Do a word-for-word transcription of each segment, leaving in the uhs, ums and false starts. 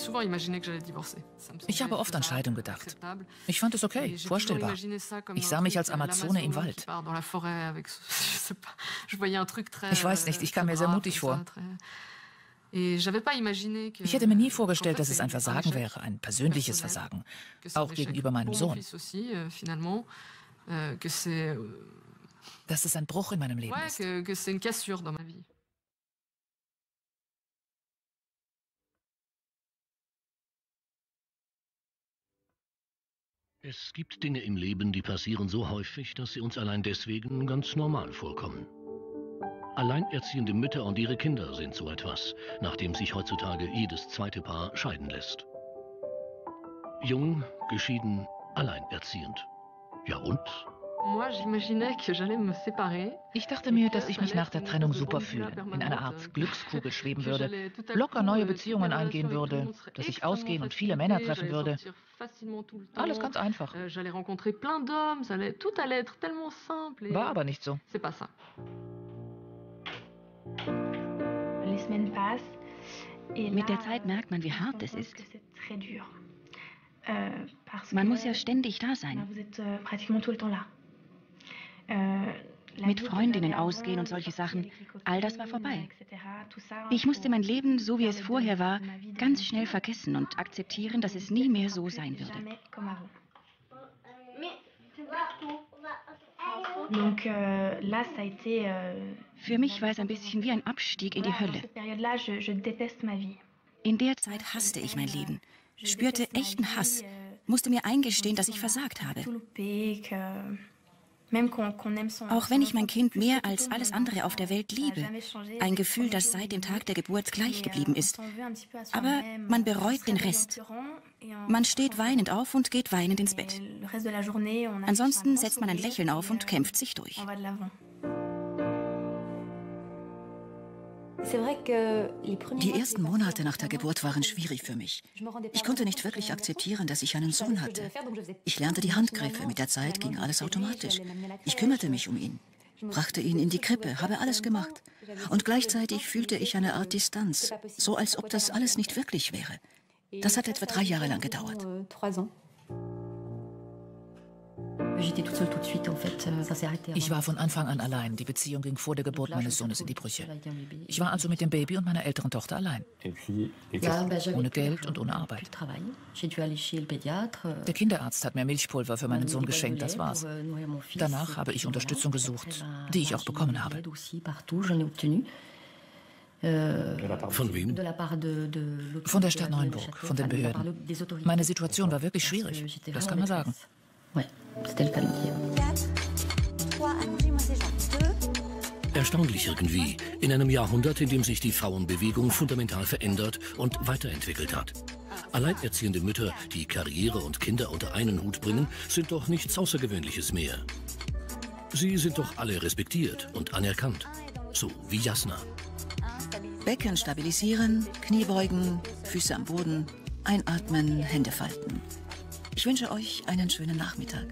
Ich habe oft an Scheidung gedacht. Ich fand es okay, vorstellbar. Ich sah mich als Amazone im Wald. Ich weiß nicht, ich kam mir sehr mutig vor. Ich hätte mir nie vorgestellt, dass es ein Versagen wäre, ein persönliches Versagen, auch gegenüber meinem Sohn. Dass es ein Bruch in meinem Leben ist. Es gibt Dinge im Leben, die passieren so häufig, dass sie uns allein deswegen ganz normal vorkommen. Alleinerziehende Mütter und ihre Kinder sind so etwas, nachdem sich heutzutage jedes zweite Paar scheiden lässt. Jung, geschieden, alleinerziehend. Ja und? Ich dachte mir, dass ich mich nach der Trennung super fühle, in einer Art Glückskugel schweben würde, locker neue Beziehungen eingehen würde, dass ich ausgehen und viele Männer treffen würde. Alles ganz einfach. War aber nicht so. Mit der Zeit merkt man, wie hart es ist. Man muss ja ständig da sein. Mit Freundinnen ausgehen und solche Sachen, all das war vorbei. Ich musste mein Leben, so wie es vorher war, ganz schnell vergessen und akzeptieren, dass es nie mehr so sein würde. Für mich war es ein bisschen wie ein Abstieg in die Hölle. In der Zeit hasste ich mein Leben, spürte echten Hass, musste mir eingestehen, dass ich versagt habe. Auch wenn ich mein Kind mehr als alles andere auf der Welt liebe, ein Gefühl, das seit dem Tag der Geburt gleich geblieben ist. Aber man bereut den Rest. Man steht weinend auf und geht weinend ins Bett. Ansonsten setzt man ein Lächeln auf und kämpft sich durch. Die ersten Monate nach der Geburt waren schwierig für mich. Ich konnte nicht wirklich akzeptieren, dass ich einen Sohn hatte. Ich lernte die Handgriffe, mit der Zeit ging alles automatisch. Ich kümmerte mich um ihn, brachte ihn in die Krippe, habe alles gemacht. Und gleichzeitig fühlte ich eine Art Distanz, so als ob das alles nicht wirklich wäre. Das hat etwa drei Jahre lang gedauert. Ich war von Anfang an allein. Die Beziehung ging vor der Geburt meines Sohnes in die Brüche. Ich war also mit dem Baby und meiner älteren Tochter allein. Ohne Geld und ohne Arbeit. Der Kinderarzt hat mir Milchpulver für meinen Sohn geschenkt, das war's. Danach habe ich Unterstützung gesucht, die ich auch bekommen habe. Von wem? Von der Stadt Neuenburg, von den Behörden. Meine Situation war wirklich schwierig, das kann man sagen. Erstaunlich irgendwie, in einem Jahrhundert, in dem sich die Frauenbewegung fundamental verändert und weiterentwickelt hat. Alleinerziehende Mütter, die Karriere und Kinder unter einen Hut bringen, sind doch nichts Außergewöhnliches mehr. Sie sind doch alle respektiert und anerkannt, so wie Jasna. Becken stabilisieren, Knie beugen, Füße am Boden, einatmen, Hände falten. Ich wünsche euch einen schönen Nachmittag.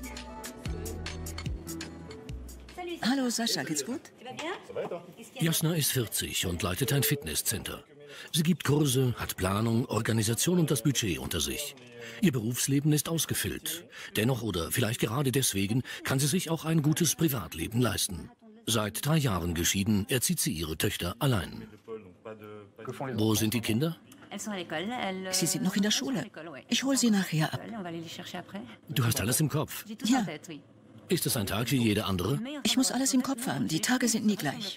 Hallo Sascha, geht's gut? Jasna ist vierzig und leitet ein Fitnesscenter. Sie gibt Kurse, hat Planung, Organisation und das Budget unter sich. Ihr Berufsleben ist ausgefüllt. Dennoch oder vielleicht gerade deswegen kann sie sich auch ein gutes Privatleben leisten. Seit drei Jahren geschieden, erzieht sie ihre Töchter allein. Wo sind die Kinder? Sie sind noch in der Schule. Ich hole sie nachher ab. Du hast alles im Kopf. Ja. Ist es ein Tag wie jeder andere? Ich muss alles im Kopf haben. Die Tage sind nie gleich.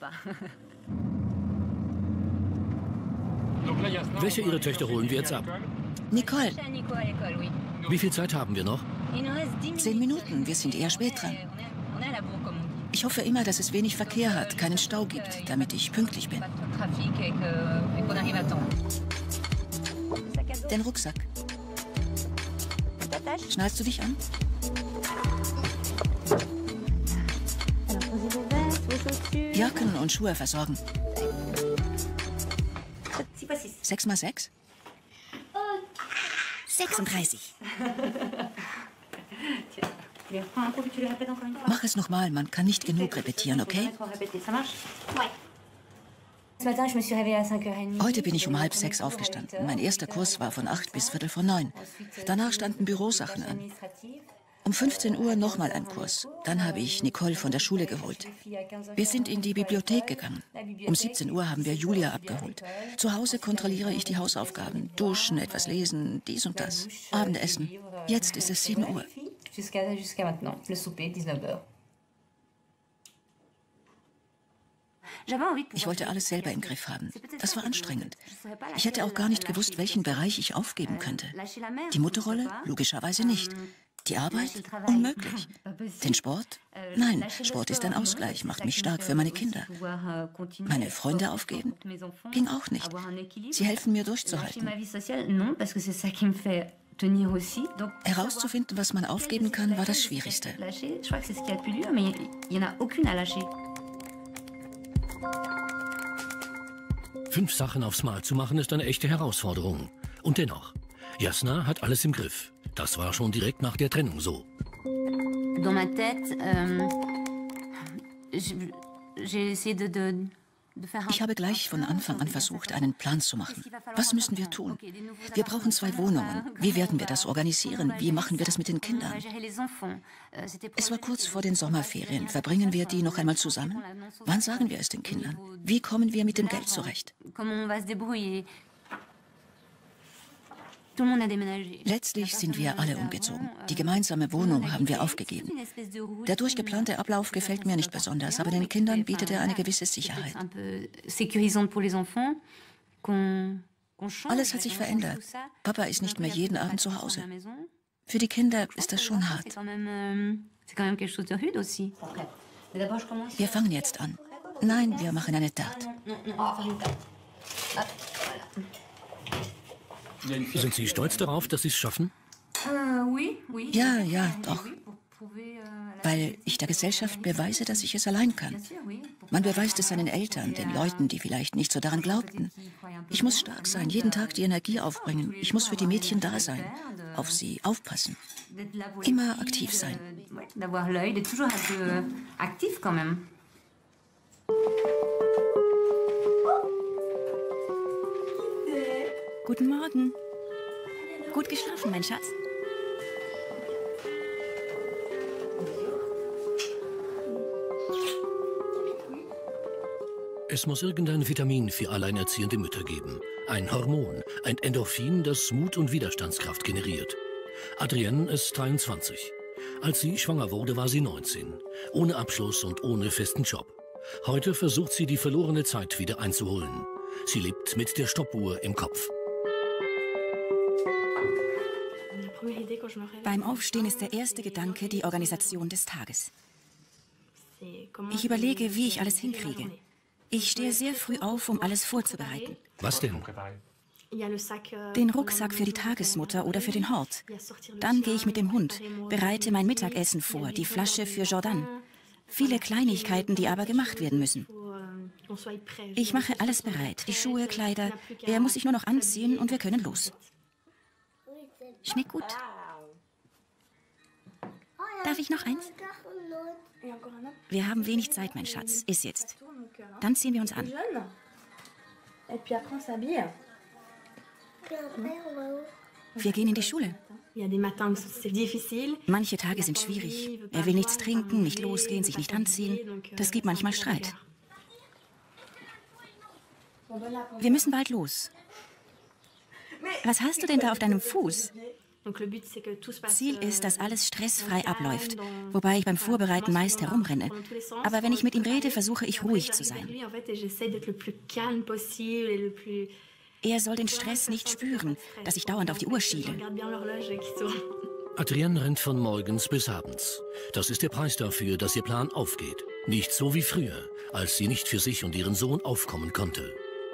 Welche Ihrer Töchter holen wir jetzt ab? Nicole. Wie viel Zeit haben wir noch? Zehn Minuten. Wir sind eher spät dran. Ich hoffe immer, dass es wenig Verkehr hat, keinen Stau gibt, damit ich pünktlich bin. Den Rucksack. Schnallst du dich an? Jacken und Schuhe versorgen. Sechs mal sechs? sechsunddreißig. Mach es nochmal, man kann nicht genug repetieren, okay? Heute bin ich um halb sechs aufgestanden. Mein erster Kurs war von acht bis viertel vor neun. Danach standen Bürosachen an. Um fünfzehn Uhr nochmal ein Kurs. Dann habe ich Nicole von der Schule geholt. Wir sind in die Bibliothek gegangen. Um siebzehn Uhr haben wir Julia abgeholt. Zu Hause kontrolliere ich die Hausaufgaben. Duschen, etwas lesen, dies und das. Abendessen. Jetzt ist es sieben Uhr. Ich wollte alles selber im Griff haben. Das war anstrengend. Ich hätte auch gar nicht gewusst, welchen Bereich ich aufgeben könnte. Die Mutterrolle? Logischerweise nicht. Die Arbeit? Unmöglich. Den Sport? Nein, Sport ist ein Ausgleich, macht mich stark für meine Kinder. Meine Freunde aufgeben? Ging auch nicht. Sie helfen mir durchzuhalten. Herauszufinden, was man aufgeben kann, war das Schwierigste. Fünf Sachen aufs Mal zu machen, ist eine echte Herausforderung. Und dennoch, Jasna hat alles im Griff. Das war schon direkt nach der Trennung so. Dans ma tête, euh, j'ai essayé de, de Ich habe gleich von Anfang an versucht, einen Plan zu machen. Was müssen wir tun? Wir brauchen zwei Wohnungen. Wie werden wir das organisieren? Wie machen wir das mit den Kindern? Es war kurz vor den Sommerferien. Verbringen wir die noch einmal zusammen? Wann sagen wir es den Kindern? Wie kommen wir mit dem Geld zurecht? Letztlich sind wir alle umgezogen. Die gemeinsame Wohnung haben wir aufgegeben. Der durchgeplante Ablauf gefällt mir nicht besonders, aber den Kindern bietet er eine gewisse Sicherheit. Alles hat sich verändert. Papa ist nicht mehr jeden Abend zu Hause. Für die Kinder ist das schon hart. Wir fangen jetzt an. Nein, wir machen eine Tarte. Sind Sie stolz darauf, dass Sie es schaffen? Ja, ja, doch. Weil ich der Gesellschaft beweise, dass ich es allein kann. Man beweist es seinen Eltern, den Leuten, die vielleicht nicht so daran glaubten. Ich muss stark sein, jeden Tag die Energie aufbringen. Ich muss für die Mädchen da sein, auf sie aufpassen. Immer aktiv sein. Guten Morgen. Gut geschlafen, mein Schatz? Es muss irgendein Vitamin für alleinerziehende Mütter geben. Ein Hormon, ein Endorphin, das Mut und Widerstandskraft generiert. Adrienne ist dreiundzwanzig. Als sie schwanger wurde, war sie neunzehn. Ohne Abschluss und ohne festen Job. Heute versucht sie, die verlorene Zeit wieder einzuholen. Sie lebt mit der Stoppuhr im Kopf. Beim Aufstehen ist der erste Gedanke die Organisation des Tages. Ich überlege, wie ich alles hinkriege. Ich stehe sehr früh auf, um alles vorzubereiten. Was denn? Den Rucksack für die Tagesmutter oder für den Hort. Dann gehe ich mit dem Hund, bereite mein Mittagessen vor, die Flasche für Jordan. Viele Kleinigkeiten, die aber gemacht werden müssen. Ich mache alles bereit, die Schuhe, Kleider. Er muss sich nur noch anziehen und wir können los. Schmeckt gut. Darf ich noch eins? Wir haben wenig Zeit, mein Schatz. Iss jetzt. Dann ziehen wir uns an. Wir gehen in die Schule. Manche Tage sind schwierig. Er will nichts trinken, nicht losgehen, sich nicht anziehen. Das gibt manchmal Streit. Wir müssen bald los. Was hast du denn da auf deinem Fuß? Ziel ist, dass alles stressfrei abläuft, wobei ich beim Vorbereiten meist herumrenne. Aber wenn ich mit ihm rede, versuche ich ruhig zu sein. Er soll den Stress nicht spüren, dass ich dauernd auf die Uhr schiele. Adrienne rennt von morgens bis abends. Das ist der Preis dafür, dass ihr Plan aufgeht. Nicht so wie früher, als sie nicht für sich und ihren Sohn aufkommen konnte.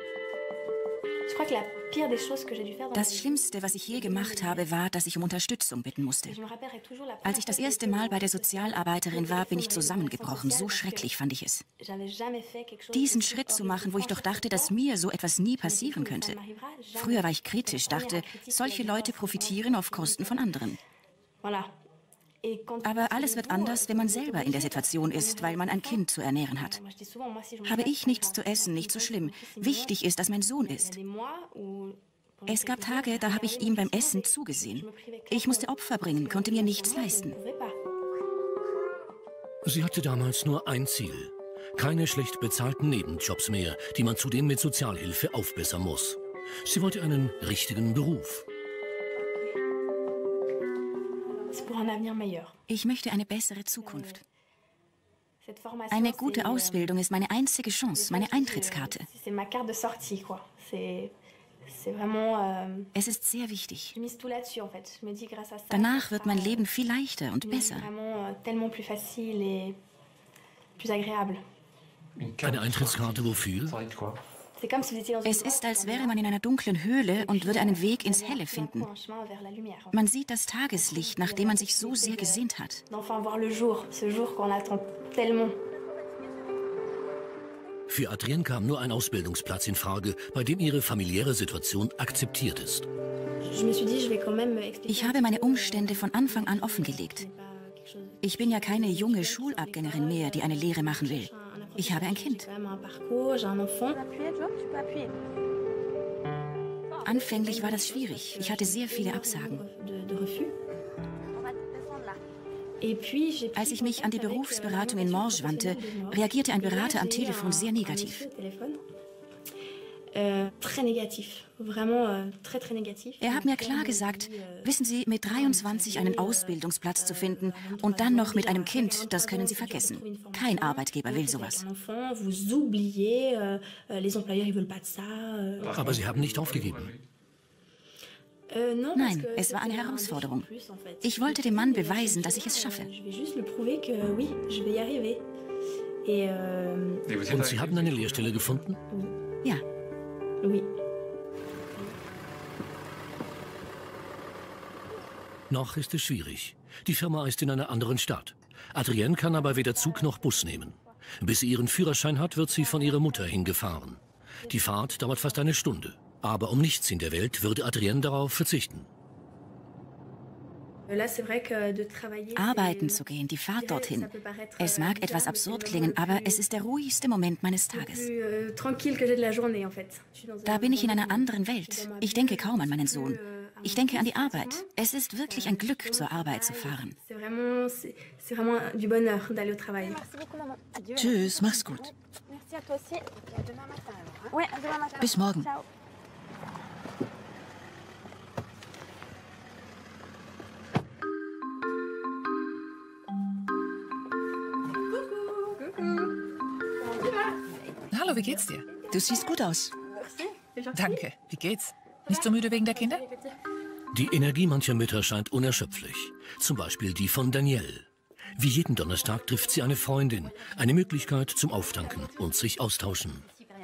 Das Schlimmste, was ich je gemacht habe, war, dass ich um Unterstützung bitten musste. Als ich das erste Mal bei der Sozialarbeiterin war, bin ich zusammengebrochen. So schrecklich fand ich es. Diesen Schritt zu machen, wo ich doch dachte, dass mir so etwas nie passieren könnte. Früher war ich kritisch, dachte, solche Leute profitieren auf Kosten von anderen. Aber alles wird anders, wenn man selber in der Situation ist, weil man ein Kind zu ernähren hat. Habe ich nichts zu essen, nicht so schlimm. Wichtig ist, dass mein Sohn isst. Es gab Tage, da habe ich ihm beim Essen zugesehen. Ich musste Opfer bringen, konnte mir nichts leisten. Sie hatte damals nur ein Ziel. Keine schlecht bezahlten Nebenjobs mehr, die man zudem mit Sozialhilfe aufbessern muss. Sie wollte einen richtigen Beruf. Ich möchte eine bessere Zukunft. Eine gute Ausbildung ist meine einzige Chance, meine Eintrittskarte. Es ist sehr wichtig. Danach wird mein Leben viel leichter und besser. Eine Eintrittskarte wofür? Es ist, als wäre man in einer dunklen Höhle und würde einen Weg ins Helle finden. Man sieht das Tageslicht, nach dem man sich so sehr gesehnt hat. Für Adrienne kam nur ein Ausbildungsplatz in Frage, bei dem ihre familiäre Situation akzeptiert ist. Ich habe meine Umstände von Anfang an offengelegt. Ich bin ja keine junge Schulabgängerin mehr, die eine Lehre machen will. Ich habe ein Kind. Anfänglich war das schwierig. Ich hatte sehr viele Absagen. Als ich mich an die Berufsberatung in Morges wandte, reagierte ein Berater am Telefon sehr negativ. Er hat mir klar gesagt, wissen Sie, mit dreiundzwanzig einen Ausbildungsplatz zu finden und dann noch mit einem Kind, das können Sie vergessen. Kein Arbeitgeber will sowas. Aber Sie haben nicht aufgegeben. Nein, es war eine Herausforderung. Ich wollte dem Mann beweisen, dass ich es schaffe. Und Sie haben eine Lehrstelle gefunden? Ja. Noch ist es schwierig. Die Firma ist in einer anderen Stadt. Adrienne kann aber weder Zug noch Bus nehmen. Bis sie ihren Führerschein hat, wird sie von ihrer Mutter hingefahren. Die Fahrt dauert fast eine Stunde. Aber um nichts in der Welt würde Adrienne darauf verzichten. Arbeiten zu gehen, die Fahrt dorthin. Es mag etwas absurd klingen, aber es ist der ruhigste Moment meines Tages. Da bin ich in einer anderen Welt. Ich denke kaum an meinen Sohn. Ich denke an die Arbeit. Es ist wirklich ein Glück, zur Arbeit zu fahren. Tschüss, mach's gut. Bis morgen. Hallo, wie geht's dir? Du siehst gut aus. Danke. Wie geht's? Nicht so müde wegen der Kinder? Die Energie mancher Mütter scheint unerschöpflich. Zum Beispiel die von Danielle. Wie jeden Donnerstag trifft sie eine Freundin. Eine Möglichkeit zum Auftanken und sich austauschen.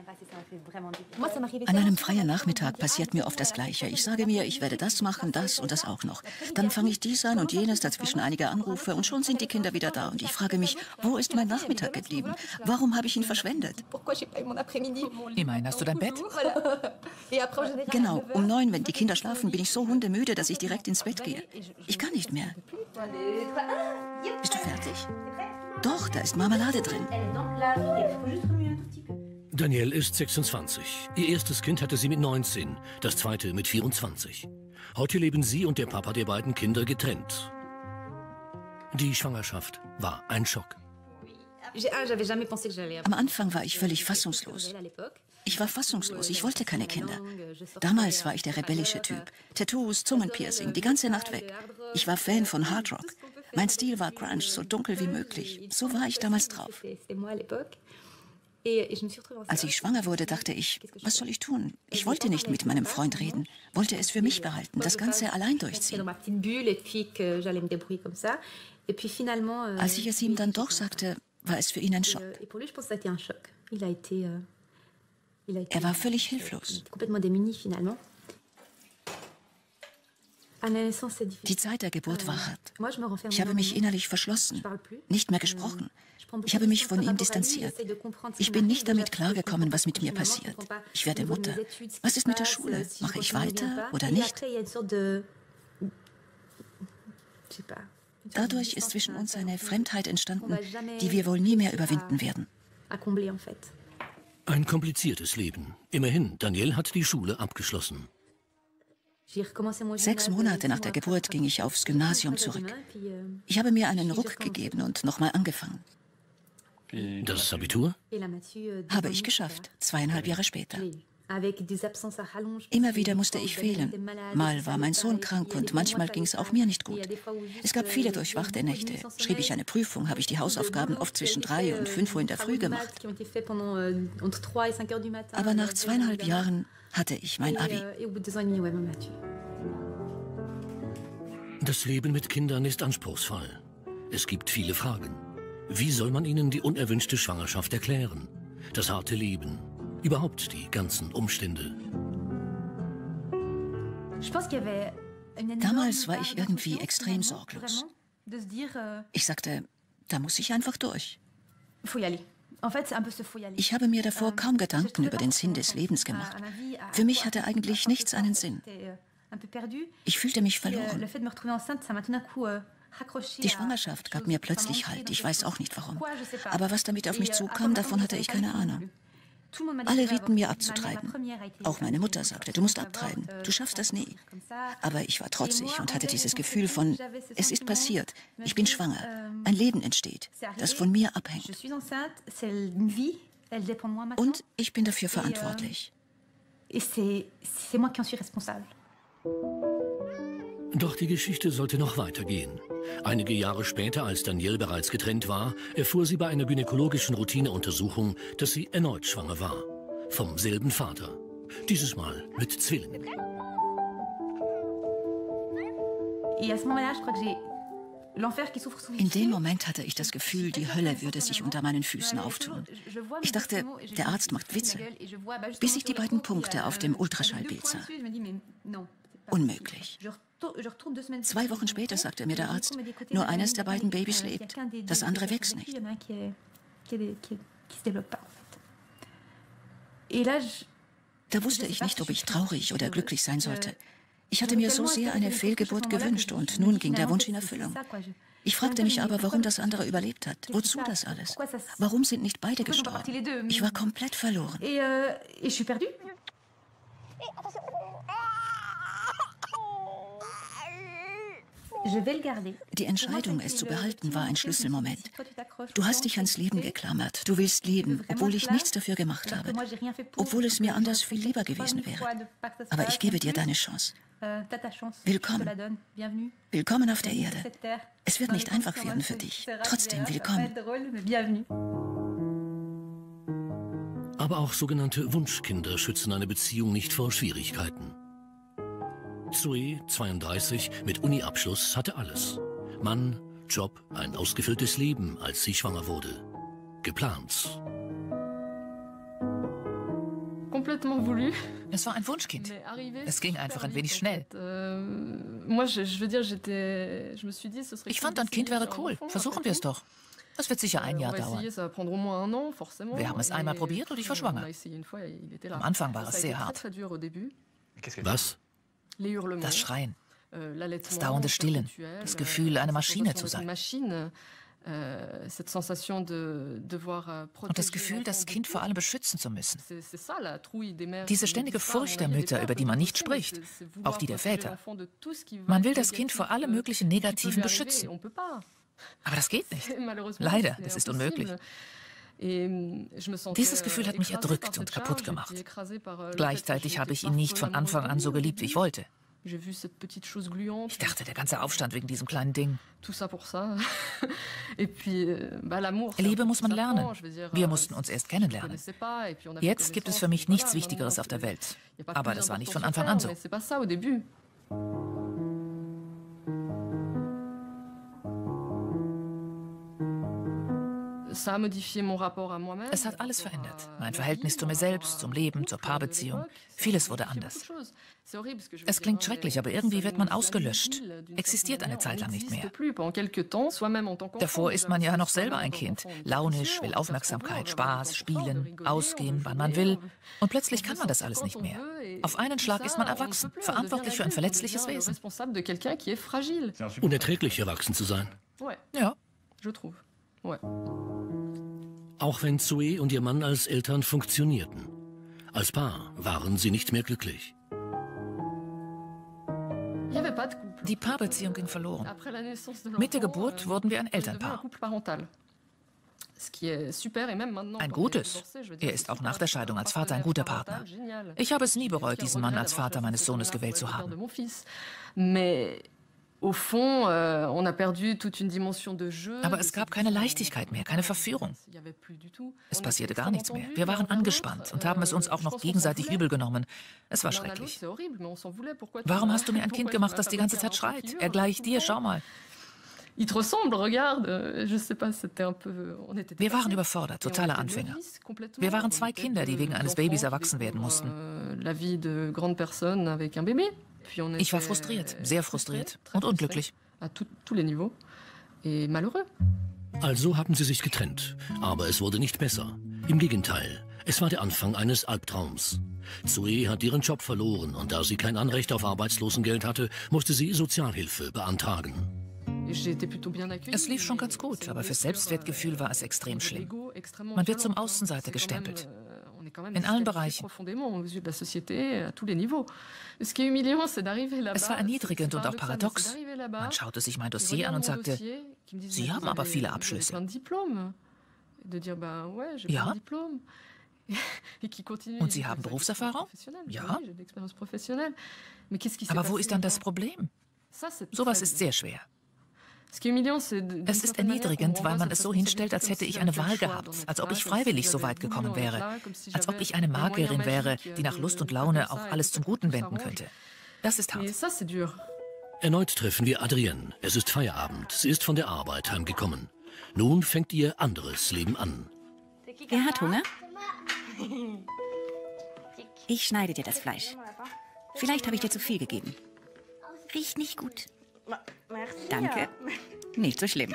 An einem freien Nachmittag passiert mir oft das Gleiche. Ich sage mir, ich werde das machen, das und das auch noch. Dann fange ich dies an und jenes, dazwischen einige Anrufe und schon sind die Kinder wieder da. Und ich frage mich, wo ist mein Nachmittag geblieben? Warum habe ich ihn verschwendet? Immerhin hast du dein Bett? Genau, um neun, wenn die Kinder schlafen, bin ich so hundemüde, dass ich direkt ins Bett gehe. Ich kann nicht mehr. Bist du fertig? Doch, da ist Marmelade drin. Danielle ist sechsundzwanzig. Ihr erstes Kind hatte sie mit neunzehn, das zweite mit vierundzwanzig. Heute leben sie und der Papa der beiden Kinder getrennt. Die Schwangerschaft war ein Schock. Am Anfang war ich völlig fassungslos. Ich war fassungslos, ich wollte keine Kinder. Damals war ich der rebellische Typ. Tattoos, Zungenpiercing, die ganze Nacht weg. Ich war Fan von Hard Rock. Mein Stil war Grunge, so dunkel wie möglich. So war ich damals drauf. Als ich schwanger wurde, dachte ich, was soll ich tun? Ich wollte nicht mit meinem Freund reden, wollte es für mich behalten, das Ganze allein durchziehen. Als ich es ihm dann doch sagte, war es für ihn ein Schock. Er war völlig hilflos. Die Zeit der Geburt war hart. Ich habe mich innerlich verschlossen, nicht mehr gesprochen. Ich habe mich von ihm distanziert. Ich bin nicht damit klargekommen, was mit mir passiert. Ich werde Mutter. Was ist mit der Schule? Mache ich weiter oder nicht? Dadurch ist zwischen uns eine Fremdheit entstanden, die wir wohl nie mehr überwinden werden. Ein kompliziertes Leben. Immerhin, Danielle hat die Schule abgeschlossen. Sechs Monate nach der Geburt ging ich aufs Gymnasium zurück. Ich habe mir einen Ruck gegeben und nochmal angefangen. Das Abitur? Habe ich geschafft, zweieinhalb Jahre später. Immer wieder musste ich fehlen. Mal war mein Sohn krank und manchmal ging es auch mir nicht gut. Es gab viele durchwachte Nächte. Schrieb ich eine Prüfung, habe ich die Hausaufgaben oft zwischen drei und fünf Uhr in der Früh gemacht. Aber nach zweieinhalb Jahren hatte ich mein Abi. Das Leben mit Kindern ist anspruchsvoll. Es gibt viele Fragen. Wie soll man ihnen die unerwünschte Schwangerschaft erklären? Das harte Leben? Überhaupt die ganzen Umstände. Damals war ich irgendwie extrem sorglos. Ich sagte, da muss ich einfach durch. Ich habe mir davor kaum Gedanken über den Sinn des Lebens gemacht. Für mich hatte eigentlich nichts einen Sinn. Ich fühlte mich verloren. Die Schwangerschaft gab mir plötzlich Halt. Ich weiß auch nicht warum. Aber was damit auf mich zukam, davon hatte ich keine Ahnung. Alle rieten mir abzutreiben. Auch meine Mutter sagte, du musst abtreiben, du schaffst das nie. Aber ich war trotzig und hatte dieses Gefühl von, es ist passiert, ich bin schwanger, ein Leben entsteht, das von mir abhängt. Und ich bin dafür verantwortlich. Doch die Geschichte sollte noch weitergehen. Einige Jahre später, als Danielle bereits getrennt war, erfuhr sie bei einer gynäkologischen Routineuntersuchung, dass sie erneut schwanger war. Vom selben Vater. Dieses Mal mit Zwillingen. In dem Moment hatte ich das Gefühl, die Hölle würde sich unter meinen Füßen auftun. Ich dachte, der Arzt macht Witze, bis ich die beiden Punkte auf dem Ultraschallbild sah. Unmöglich. Zwei Wochen später sagte mir der Arzt, nur eines der beiden Babys lebt, das andere wächst nicht. Da wusste ich nicht, ob ich traurig oder glücklich sein sollte. Ich hatte mir so sehr eine Fehlgeburt gewünscht und nun ging der Wunsch in Erfüllung. Ich fragte mich aber, warum das andere überlebt hat. Wozu das alles? Warum sind nicht beide gestorben? Ich war komplett verloren. Die Entscheidung, es zu behalten, war ein Schlüsselmoment. Du hast dich ans Leben geklammert. Du willst leben, obwohl ich nichts dafür gemacht habe. Obwohl es mir anders viel lieber gewesen wäre. Aber ich gebe dir deine Chance. Willkommen. Willkommen auf der Erde. Es wird nicht einfach werden für dich. Trotzdem willkommen. Aber auch sogenannte Wunschkinder schützen eine Beziehung nicht vor Schwierigkeiten. Zoe, zweiunddreißig, mit Uni-Abschluss, hatte alles. Mann, Job, ein ausgefülltes Leben, als sie schwanger wurde. Geplant. Es war ein Wunschkind. Es ging einfach ein wenig schnell. Ich fand, ein Kind wäre cool. Versuchen wir es doch. Das wird sicher ein Jahr dauern. Wir haben es einmal probiert und ich war schwanger. Am Anfang war es sehr hart. Was? Das Schreien, das dauernde Stillen, das Gefühl, eine Maschine zu sein. Und das Gefühl, das Kind vor allem beschützen zu müssen. Diese ständige Furcht der Mütter, über die man nicht spricht, auch die der Väter. Man will das Kind vor allem möglichen Negativen beschützen. Aber das geht nicht. Leider, es ist unmöglich. Dieses Gefühl hat mich erdrückt und kaputt gemacht. Gleichzeitig habe ich ihn nicht von Anfang an so geliebt, wie ich wollte. Ich dachte, der ganze Aufstand wegen diesem kleinen Ding. Liebe muss man lernen. Wir mussten uns erst kennenlernen. Jetzt gibt es für mich nichts Wichtigeres auf der Welt. Aber das war nicht von Anfang an so. Es hat alles verändert. Mein Verhältnis zu mir selbst, zum Leben, zur Paarbeziehung. Vieles wurde anders. Es klingt schrecklich, aber irgendwie wird man ausgelöscht. Existiert eine Zeit lang nicht mehr. Davor ist man ja noch selber ein Kind. Launisch, will Aufmerksamkeit, Spaß, Spielen, ausgehen, wann man will. Und plötzlich kann man das alles nicht mehr. Auf einen Schlag ist man erwachsen, verantwortlich für ein verletzliches Wesen. Unerträglich, erwachsen zu sein. Ja. Auch wenn Zoe und ihr Mann als Eltern funktionierten. Als Paar waren sie nicht mehr glücklich. Die Paarbeziehung ging verloren. Mit der Geburt wurden wir ein Elternpaar. Ein gutes. Er ist auch nach der Scheidung als Vater ein guter Partner. Ich habe es nie bereut, diesen Mann als Vater meines Sohnes gewählt zu haben. Aber es gab keine Leichtigkeit mehr, keine Verführung. Es passierte gar nichts mehr. Wir waren angespannt und haben es uns auch noch gegenseitig übel genommen. Es war schrecklich. Warum hast du mir ein Kind gemacht, das die ganze Zeit schreit? Er gleicht dir, schau mal. Wir waren überfordert, totale Anfänger. Wir waren zwei Kinder, die wegen eines Babys erwachsen werden mussten. Ich war frustriert, sehr frustriert und unglücklich. Also haben sie sich getrennt, aber es wurde nicht besser. Im Gegenteil, es war der Anfang eines Albtraums. Zoe hat ihren Job verloren und da sie kein Anrecht auf Arbeitslosengeld hatte, musste sie Sozialhilfe beantragen. Es lief schon ganz gut, aber fürs Selbstwertgefühl war es extrem schlimm. Man wird zum Außenseiter gestempelt. In allen Bereichen. Es war erniedrigend und auch paradox. Man schaute sich mein Dossier an und sagte, Sie haben aber viele Abschlüsse. Ja. Und Sie haben Berufserfahrung? Ja. Aber wo ist dann das Problem? Sowas ist sehr schwer. Es ist erniedrigend, weil man es so hinstellt, als hätte ich eine Wahl gehabt, als ob ich freiwillig so weit gekommen wäre, als ob ich eine Magierin wäre, die nach Lust und Laune auch alles zum Guten wenden könnte. Das ist hart. Erneut treffen wir Adrienne. Es ist Feierabend. Sie ist von der Arbeit heimgekommen. Nun fängt ihr anderes Leben an. Wer hat Hunger? Ich schneide dir das Fleisch. Vielleicht habe ich dir zu viel gegeben. Riecht nicht gut. Danke. Nicht so schlimm.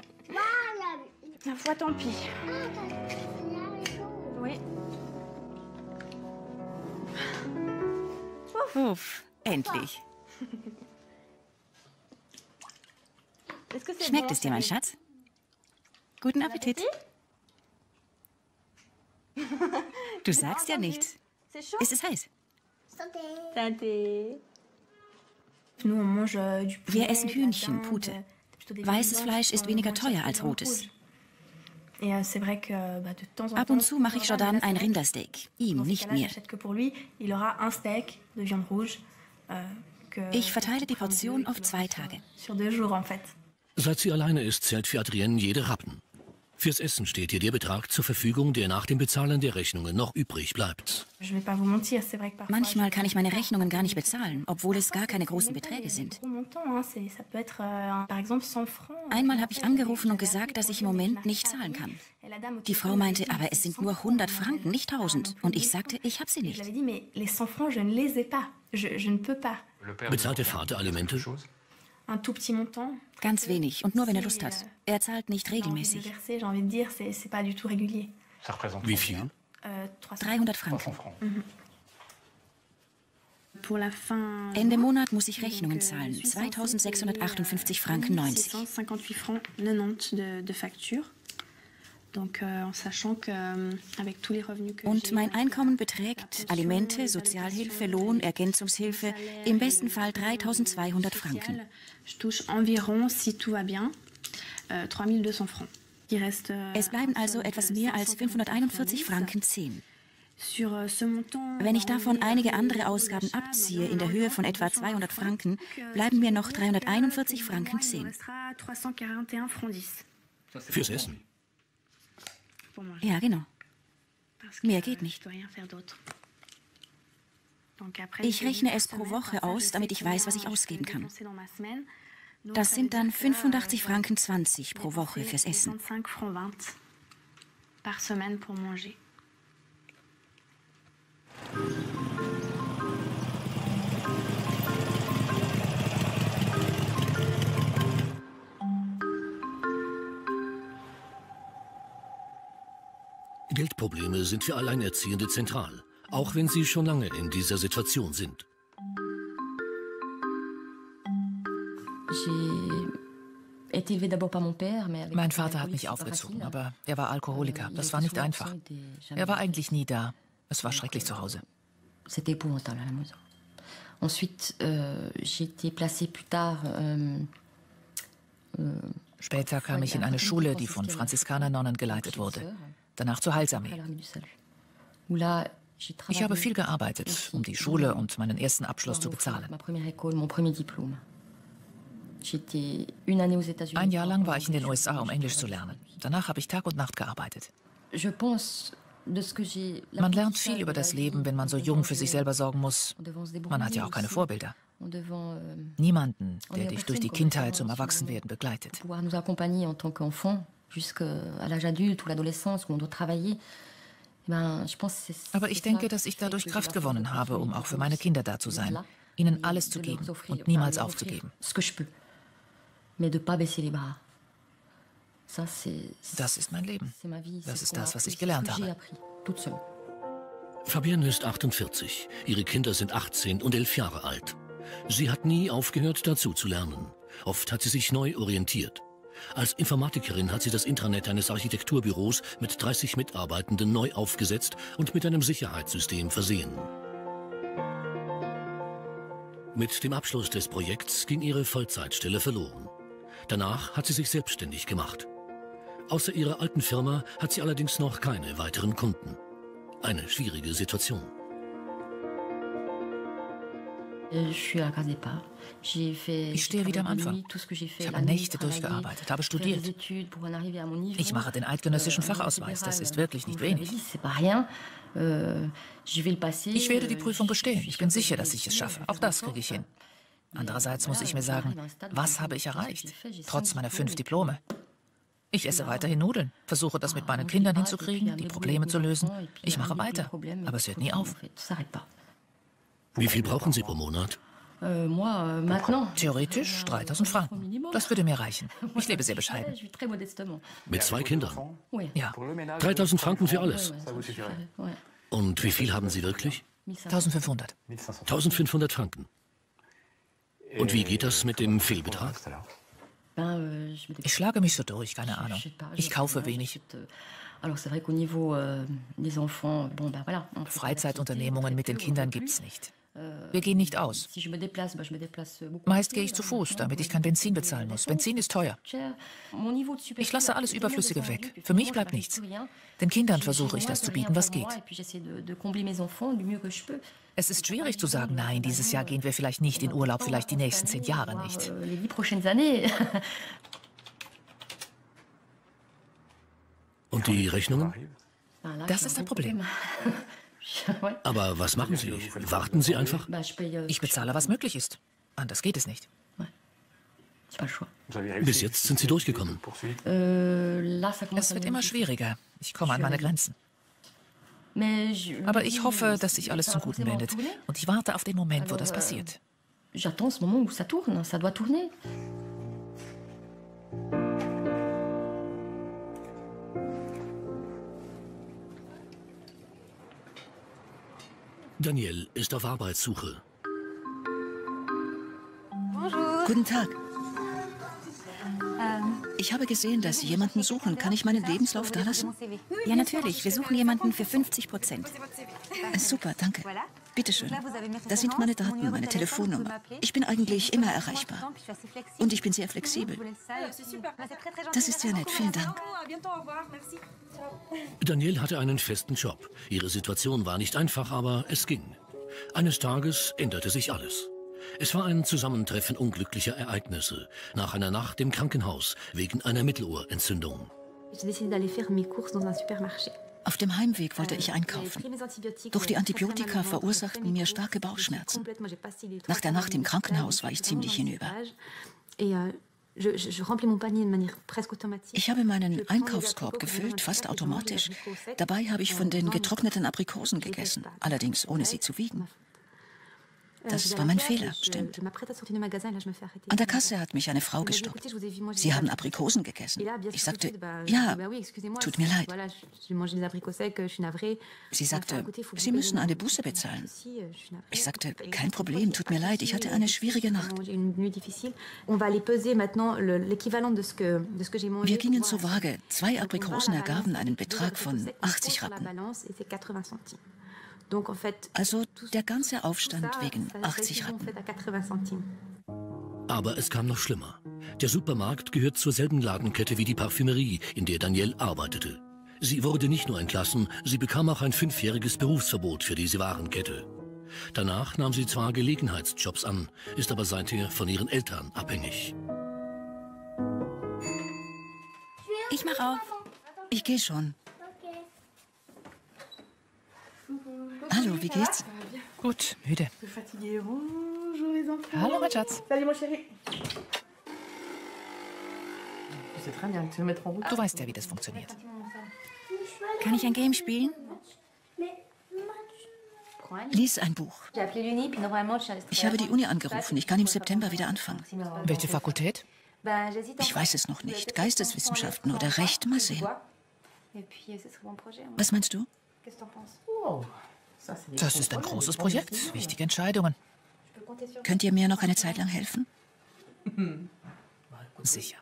Uff, endlich. Schmeckt es dir, mein Schatz? Guten Appetit. Du sagst ja nichts. Ist es heiß? Wir essen Hühnchen, Pute. Weißes Fleisch ist weniger teuer als rotes. Ab und zu mache ich Jordan ein Rindersteak. Ihm, nicht mir. Ich verteile die Portion auf zwei Tage. Seit sie alleine ist, zählt für Adrienne jede Rappen. Fürs Essen steht ihr der Betrag zur Verfügung, der nach dem Bezahlen der Rechnungen noch übrig bleibt. Manchmal kann ich meine Rechnungen gar nicht bezahlen, obwohl es gar keine großen Beträge sind. Einmal habe ich angerufen und gesagt, dass ich im Moment nicht zahlen kann. Die Frau meinte, aber es sind nur hundert Franken, nicht tausend. Und ich sagte, ich habe sie nicht. Bezahlt der Vater Alimente? Ganz wenig und nur, wenn er Lust hat. Er zahlt nicht regelmäßig. Wie viel? dreihundert Franken. Ende Monat muss ich Rechnungen zahlen. zweitausendsechshundertachtundfünfzig Franken neunzig. Und mein Einkommen beträgt Alimente, Sozialhilfe, Lohn, Ergänzungshilfe, im besten Fall dreitausendzweihundert Franken. Es bleiben also etwas mehr als fünfhunderteinundvierzig Franken zehn. Wenn ich davon einige andere Ausgaben abziehe in der Höhe von etwa zweihundert Franken, bleiben mir noch dreihunderteinundvierzig Franken zehn. Fürs Essen? Ja, genau. Mehr geht nicht. Ich rechne es pro Woche aus, damit ich weiß, was ich ausgeben kann. Das sind dann fünfundachtzig Franken zwanzig pro Woche fürs Essen. par semaine pour manger. Geldprobleme sind für Alleinerziehende zentral, auch wenn sie schon lange in dieser Situation sind. Mein Vater hat mich aufgezogen, aber er war Alkoholiker. Das war nicht einfach. Er war eigentlich nie da. Es war schrecklich zu Hause. Später kam ich in eine Schule, die von Franziskanernonnen geleitet wurde. Danach zur Heilsarmee. Ich habe viel gearbeitet, um die Schule und meinen ersten Abschluss zu bezahlen. Ein Jahr lang war ich in den U S A, um Englisch zu lernen. Danach habe ich Tag und Nacht gearbeitet. Man lernt viel über das Leben, wenn man so jung für sich selber sorgen muss. Man hat ja auch keine Vorbilder. Niemanden, der dich durch die Kindheit zum Erwachsenwerden begleitet. Aber ich denke, dass ich dadurch Kraft gewonnen habe, um auch für meine Kinder da zu sein, ihnen alles zu geben und niemals aufzugeben. Das ist mein Leben. Das ist das, was ich gelernt habe. Fabienne ist achtundvierzig. Ihre Kinder sind achtzehn und elf Jahre alt. Sie hat nie aufgehört, dazu zu lernen. Oft hat sie sich neu orientiert. Als Informatikerin hat sie das Intranet eines Architekturbüros mit dreißig Mitarbeitenden neu aufgesetzt und mit einem Sicherheitssystem versehen. Mit dem Abschluss des Projekts ging ihre Vollzeitstelle verloren. Danach hat sie sich selbstständig gemacht. Außer ihrer alten Firma hat sie allerdings noch keine weiteren Kunden. Eine schwierige Situation. Ich stehe wieder am Anfang. Ich habe Nächte durchgearbeitet, habe studiert. Ich mache den eidgenössischen Fachausweis. Das ist wirklich nicht wenig. Ich werde die Prüfung bestehen. Ich bin sicher, dass ich es schaffe. Auch das kriege ich hin. Andererseits muss ich mir sagen, was habe ich erreicht? Trotz meiner fünf Diplome. Ich esse weiterhin Nudeln, versuche das mit meinen Kindern hinzukriegen, die Probleme zu lösen. Ich mache weiter, aber es hört nie auf. Wie viel brauchen Sie pro Monat? Theoretisch dreitausend Franken. Das würde mir reichen. Ich lebe sehr bescheiden. Mit zwei Kindern? Ja. dreitausend Franken für alles? Und wie viel haben Sie wirklich? eintausendfünfhundert. eintausendfünfhundert Franken. Und wie geht das mit dem Fehlbetrag? Ich schlage mich so durch, keine Ahnung. Ich kaufe wenig. Freizeitunternehmungen mit den Kindern gibt's nicht. Wir gehen nicht aus. Meist gehe ich zu Fuß, damit ich kein Benzin bezahlen muss. Benzin ist teuer. Ich lasse alles Überflüssige weg. Für mich bleibt nichts. Den Kindern versuche ich, das zu bieten, was geht. Es ist schwierig zu sagen, nein, dieses Jahr gehen wir vielleicht nicht in Urlaub, vielleicht die nächsten zehn Jahre nicht. Und die Rechnungen? Das ist ein Problem. Aber was machen Sie? Warten Sie einfach? Ich bezahle, was möglich ist. Anders geht es nicht. Bis jetzt sind Sie durchgekommen. Es wird immer schwieriger. Ich komme an meine Grenzen. Aber ich hoffe, dass sich alles zum Guten wendet. Und ich warte auf den Moment, wo das passiert. Danielle ist auf Arbeitssuche. Guten Tag. Ich habe gesehen, dass Sie jemanden suchen. Kann ich meinen Lebenslauf da lassen? Ja, natürlich. Wir suchen jemanden für fünfzig Prozent. Super, danke. Bitte schön. Das sind meine Daten, meine Telefonnummer. Ich bin eigentlich immer erreichbar. Und ich bin sehr flexibel. Das ist sehr nett. Vielen Dank. Danielle hatte einen festen Job. Ihre Situation war nicht einfach, aber es ging. Eines Tages änderte sich alles. Es war ein Zusammentreffen unglücklicher Ereignisse nach einer Nacht im Krankenhaus wegen einer Mittelohrentzündung. Auf dem Heimweg wollte ich einkaufen. Doch die Antibiotika verursachten mir starke Bauchschmerzen. Nach der Nacht im Krankenhaus war ich ziemlich hinüber. Ich habe meinen Einkaufskorb gefüllt, fast automatisch. Dabei habe ich von den getrockneten Aprikosen gegessen, allerdings ohne sie zu wiegen. Das war mein Fehler, stimmt. An der Kasse hat mich eine Frau gestoppt. Sie haben Aprikosen gegessen. Ich sagte, ja, tut mir leid. Sie sagte, Sie müssen eine Buße bezahlen. Ich sagte, kein Problem, tut mir leid, ich hatte eine schwierige Nacht. Wir gingen zur Waage. Zwei Aprikosen ergaben einen Betrag von achtzig Rappen. Also der ganze Aufstand wegen achtzig Rappen. Aber es kam noch schlimmer. Der Supermarkt gehört zur selben Ladenkette wie die Parfümerie, in der Danielle arbeitete. Sie wurde nicht nur entlassen, sie bekam auch ein fünfjähriges Berufsverbot für diese Warenkette. Danach nahm sie zwar Gelegenheitsjobs an, ist aber seither von ihren Eltern abhängig. Ich mach auf. Ich gehe schon. Hallo, wie geht's? Gut, müde. Hallo, mein Schatz. Du weißt ja, wie das funktioniert. Kann ich ein Game spielen? Lies ein Buch. Ich habe die Uni angerufen. Ich kann im September wieder anfangen. Welche Fakultät? Ich weiß es noch nicht. Geisteswissenschaften oder Recht. Mal sehen. Was meinst du? Das ist ein großes Projekt. Wichtige Entscheidungen. Könnt ihr mir noch eine Zeit lang helfen? Sicher.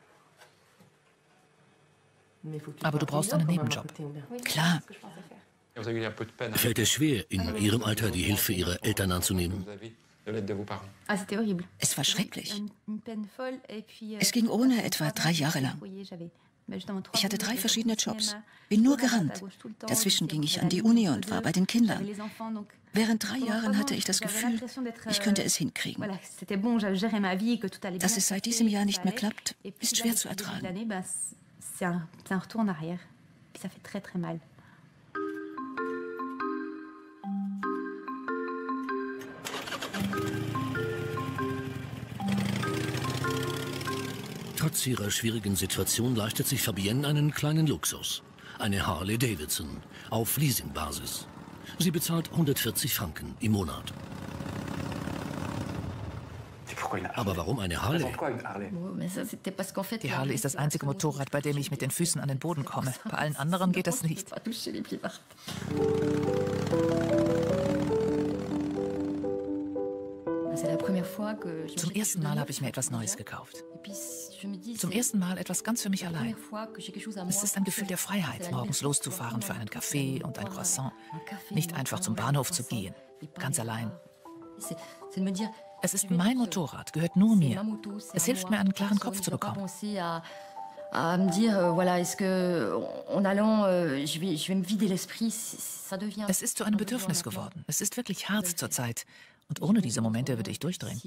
Aber du brauchst einen Nebenjob. Klar. Fällt es schwer, in ihrem Alter die Hilfe ihrer Eltern anzunehmen? Es war schrecklich. Es ging ohne etwa drei Jahre lang. Ich hatte drei verschiedene Jobs, bin nur gerannt. Dazwischen ging ich an die Uni und war bei den Kindern. Während drei Jahren hatte ich das Gefühl, ich könnte es hinkriegen. Dass es seit diesem Jahr nicht mehr klappt, ist schwer zu ertragen. Trotz ihrer schwierigen Situation leistet sich Fabienne einen kleinen Luxus. Eine Harley Davidson auf Leasingbasis. Sie bezahlt hundertvierzig Franken im Monat. Aber warum eine Harley? Die Harley ist das einzige Motorrad, bei dem ich mit den Füßen an den Boden komme. Bei allen anderen geht das nicht. Zum ersten Mal habe ich mir etwas Neues gekauft. Zum ersten Mal etwas ganz für mich allein. Es ist ein Gefühl der Freiheit, morgens loszufahren für einen Kaffee und ein Croissant. Nicht einfach zum Bahnhof zu gehen, ganz allein. Es ist mein Motorrad, gehört nur mir. Es hilft mir, einen klaren Kopf zu bekommen. Es ist zu einem Bedürfnis geworden. Es ist wirklich hart zur Zeit. Und ohne diese Momente würde ich durchdrehen.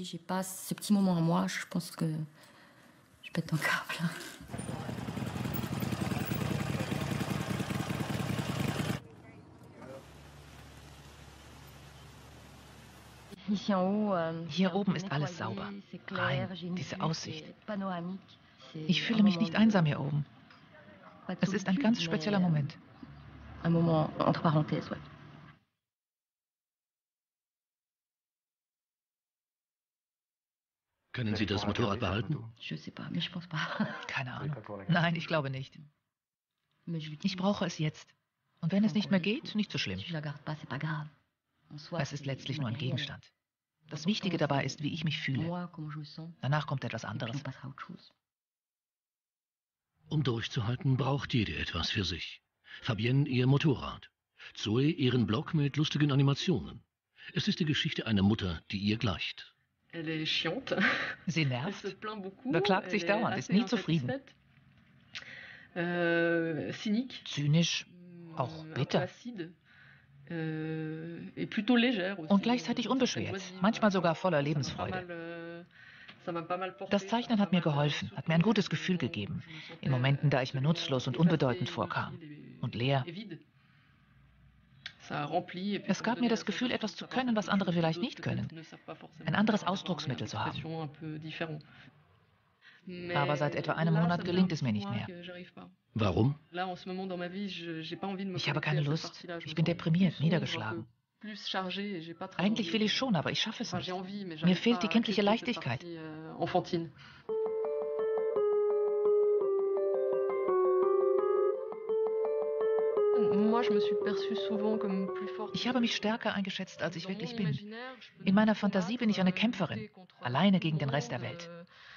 Hier oben ist alles sauber, rein, diese Aussicht. Ich fühle mich nicht einsam hier oben. Es ist ein ganz spezieller Moment. Können Sie das Motorrad behalten? Keine Ahnung. Nein, ich glaube nicht. Ich brauche es jetzt. Und wenn es nicht mehr geht, nicht so schlimm. Es ist letztlich nur ein Gegenstand. Das Wichtige dabei ist, wie ich mich fühle. Danach kommt etwas anderes. Um durchzuhalten, braucht jede etwas für sich. Fabienne ihr Motorrad. Zoe ihren Blog mit lustigen Animationen. Es ist die Geschichte einer Mutter, die ihr gleicht. Sie nervt, beklagt sich dauernd, ist nie zufrieden. Zynisch, auch bitter. Und gleichzeitig unbeschwert, manchmal sogar voller Lebensfreude. Das Zeichnen hat mir geholfen, hat mir ein gutes Gefühl gegeben, in Momenten, da ich mir nutzlos und unbedeutend vorkam und leer. Es gab mir das Gefühl, etwas zu können, was andere vielleicht nicht können. Ein anderes Ausdrucksmittel zu haben. Aber seit etwa einem Monat gelingt es mir nicht mehr. Warum? Ich habe keine Lust. Ich bin deprimiert, niedergeschlagen. Eigentlich will ich schon, aber ich schaffe es nicht. Mir fehlt die kindliche Leichtigkeit. Ich habe mich stärker eingeschätzt, als ich wirklich bin. In meiner Fantasie bin ich eine Kämpferin, alleine gegen den Rest der Welt.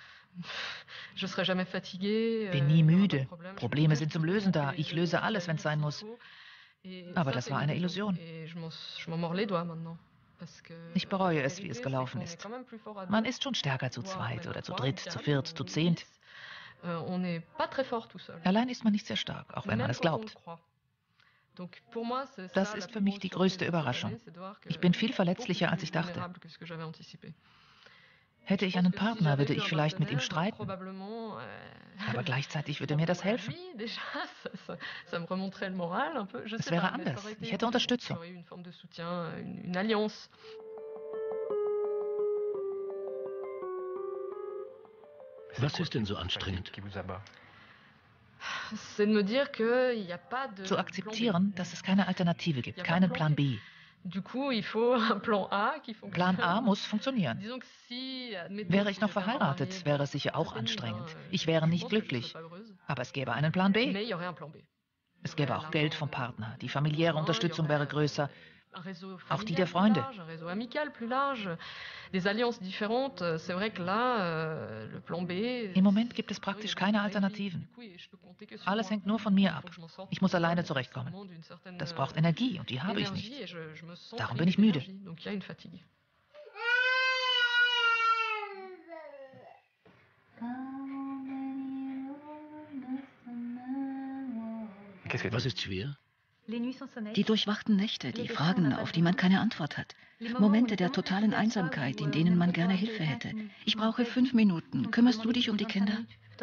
Bin nie müde. Probleme sind zum Lösen da. Ich löse alles, wenn es sein muss. Aber das war eine Illusion. Ich bereue es, wie es gelaufen ist. Man ist schon stärker zu zweit oder zu dritt, zu viert, zu zehnt. Allein ist man nicht sehr stark, auch wenn man es glaubt. Das ist für mich die größte Überraschung. Ich bin viel verletzlicher, als ich dachte. Hätte ich einen Partner, würde ich vielleicht mit ihm streiten. Aber gleichzeitig würde mir das helfen. Es wäre anders. Ich hätte Unterstützung. Was ist denn so anstrengend? Zu akzeptieren, dass es keine Alternative gibt, keinen Plan B. Plan A muss funktionieren. Wäre ich noch verheiratet, wäre es sicher auch anstrengend. Ich wäre nicht glücklich. Aber es gäbe einen Plan B. Es gäbe auch Geld vom Partner. Die familiäre Unterstützung wäre größer. Auch die der Freunde. Im Moment gibt es praktisch keine Alternativen. Alles hängt nur von mir ab. Ich muss alleine zurechtkommen. Das braucht Energie und die habe ich nicht. Darum bin ich müde. Was ist schwer? Die durchwachten Nächte, die Fragen, auf die man keine Antwort hat. Momente der totalen Einsamkeit, in denen man gerne Hilfe hätte. Ich brauche fünf Minuten. Kümmerst du dich um die Kinder?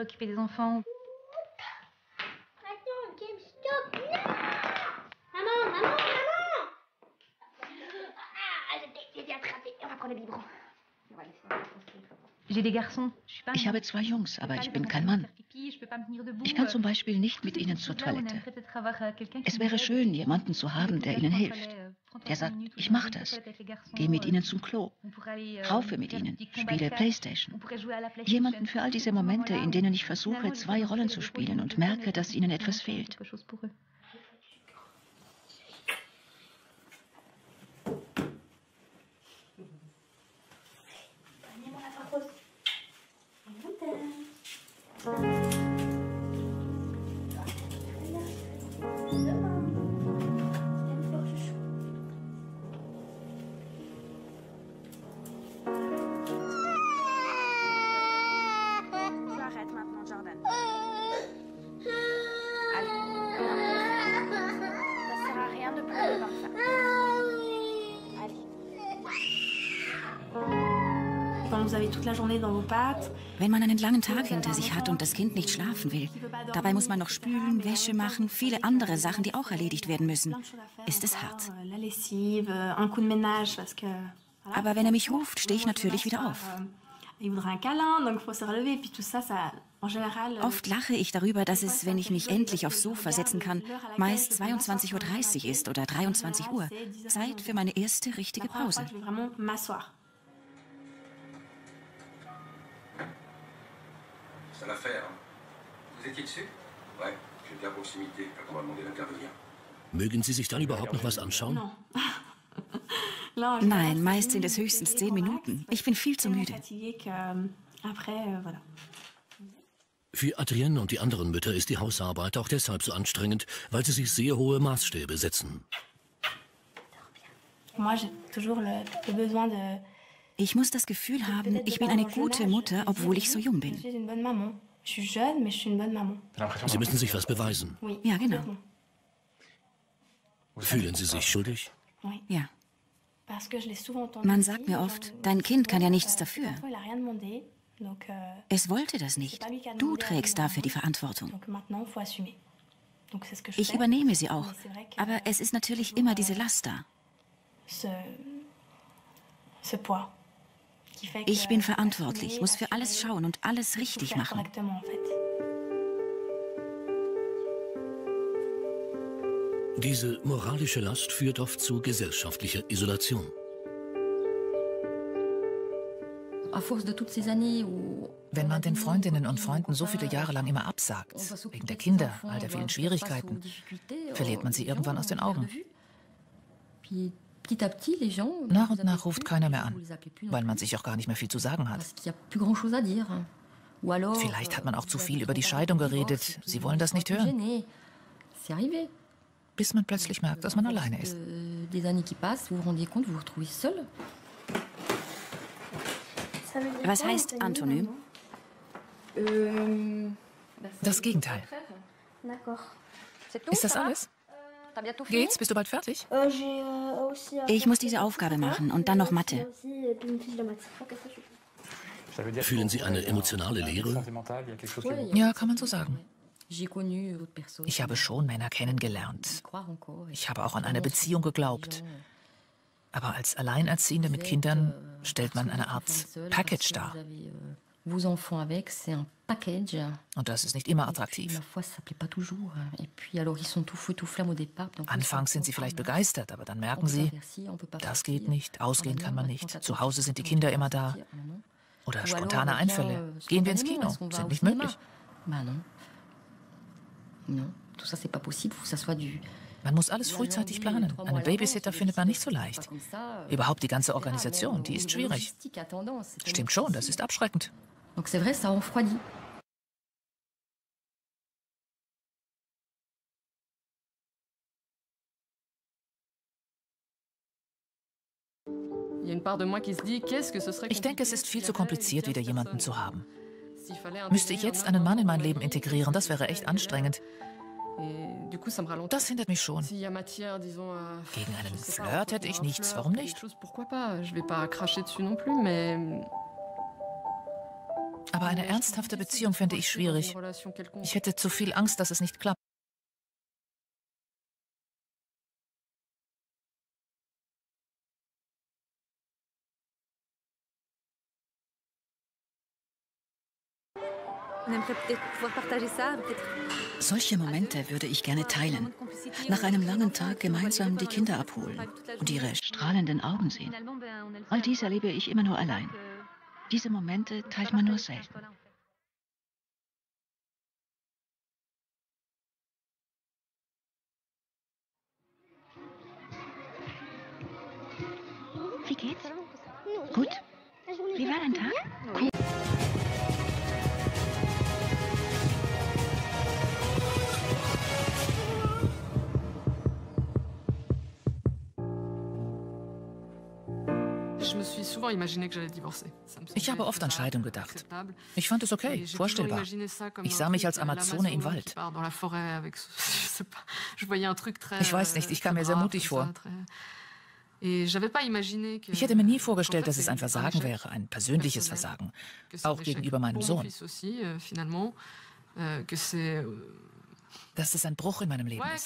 Ich habe zwei Jungs, aber ich bin kein Mann. Ich kann zum Beispiel nicht mit ihnen zur Toilette. Es wäre schön, jemanden zu haben, der ihnen hilft. Der sagt, ich mache das. Gehe mit ihnen zum Klo. Raufe mit ihnen. Spiele Playstation. Jemanden für all diese Momente, in denen ich versuche, zwei Rollen zu spielen und merke, dass ihnen etwas fehlt. Wenn man einen langen Tag hinter sich hat und das Kind nicht schlafen will, dabei muss man noch spülen, Wäsche machen, viele andere Sachen, die auch erledigt werden müssen, ist es hart. Aber wenn er mich ruft, stehe ich natürlich wieder auf. Oft lache ich darüber, dass es, wenn ich mich endlich aufs Sofa setzen kann, meist zweiundzwanzig Uhr dreißig ist oder dreiundzwanzig Uhr. Zeit für meine erste richtige Pause. Mögen Sie sich dann überhaupt noch was anschauen? Nein, meist sind es höchstens zehn Minuten. Ich bin viel zu müde. Für Adrienne und die anderen Mütter ist die Hausarbeit auch deshalb so anstrengend, weil sie sich sehr hohe Maßstäbe setzen. Ich muss das Gefühl haben, ich bin eine gute Mutter, obwohl ich so jung bin. Sie müssen sich was beweisen. Ja, genau. Fühlen Sie sich schuldig? Ja. Man sagt mir oft, dein Kind kann ja nichts dafür. Es wollte das nicht. Du trägst dafür die Verantwortung. Ich übernehme sie auch, aber es ist natürlich immer diese Last da. Ich bin verantwortlich, muss für alles schauen und alles richtig machen. Diese moralische Last führt oft zu gesellschaftlicher Isolation. Wenn man den Freundinnen und Freunden so viele Jahre lang immer absagt, wegen der Kinder, all der vielen Schwierigkeiten, verliert man sie irgendwann aus den Augen. Nach und nach ruft keiner mehr an, weil man sich auch gar nicht mehr viel zu sagen hat. Vielleicht hat man auch zu viel über die Scheidung geredet. Sie wollen das nicht hören. Bis man plötzlich merkt, dass man alleine ist. Was heißt Antonym? Das Gegenteil. Ist das alles? Geht's? Bist du bald fertig? Ich muss diese Aufgabe machen und dann noch Mathe. Fühlen Sie eine emotionale Leere? Ja, kann man so sagen. Ich habe schon Männer kennengelernt. Ich habe auch an eine Beziehung geglaubt. Aber als Alleinerziehende mit Kindern stellt man eine Art Package dar. Und das ist nicht immer attraktiv. Anfangs sind sie vielleicht begeistert, aber dann merken sie, das geht nicht, ausgehen kann man nicht, zu Hause sind die Kinder immer da. Oder spontane Einfälle. Gehen wir ins Kino, sind nicht möglich. Man muss alles frühzeitig planen. Einen Babysitter findet man nicht so leicht. Überhaupt die ganze Organisation, die ist schwierig. Stimmt schon, das ist abschreckend. Ich denke, es ist viel zu kompliziert, wieder jemanden zu haben. Müsste ich jetzt einen Mann in mein Leben integrieren, das wäre echt anstrengend. Das hindert mich schon. Gegen einen Flirt hätte ich nichts. Warum nicht? Aber eine ernsthafte Beziehung fände ich schwierig. Ich hätte zu viel Angst, dass es nicht klappt. Solche Momente würde ich gerne teilen. Nach einem langen Tag gemeinsam die Kinder abholen und ihre strahlenden Augen sehen. All dies erlebe ich immer nur allein. Diese Momente teilt man nur selten. Wie geht's? Gut. Wie war dein Tag? Cool. Ich habe oft an Scheidung gedacht. Ich fand es okay, vorstellbar. Ich sah mich als Amazone im Wald. Ich weiß nicht, ich kam mir sehr mutig vor. Ich hätte mir nie vorgestellt, dass es ein Versagen wäre, ein persönliches Versagen, auch gegenüber meinem Sohn. Dass es ein Bruch in meinem Leben ist.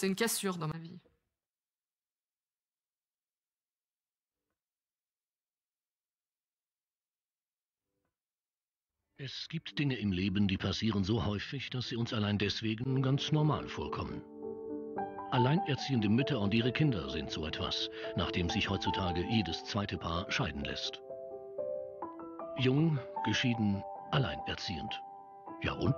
Es gibt Dinge im Leben, die passieren so häufig, dass sie uns allein deswegen ganz normal vorkommen. Alleinerziehende Mütter und ihre Kinder sind so etwas, nachdem sich heutzutage jedes zweite Paar scheiden lässt. Jung, geschieden, alleinerziehend. Ja und?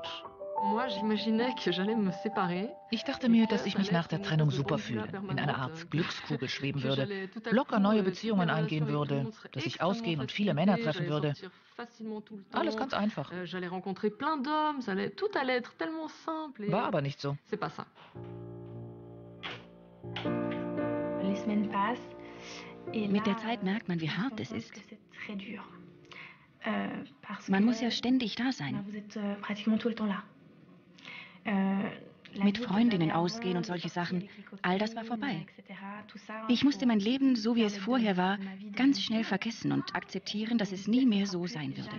Ich dachte mir, dass ich mich nach der Trennung super fühle, in einer Art Glückskugel schweben würde, locker neue Beziehungen eingehen würde, dass ich ausgehen und viele Männer treffen würde. Alles ganz einfach. War aber nicht so. Mit der Zeit merkt man, wie hart es ist. Man muss ja ständig da sein. Mit Freundinnen ausgehen und solche Sachen, all das war vorbei. Ich musste mein Leben, so wie es vorher war, ganz schnell vergessen und akzeptieren, dass es nie mehr so sein würde.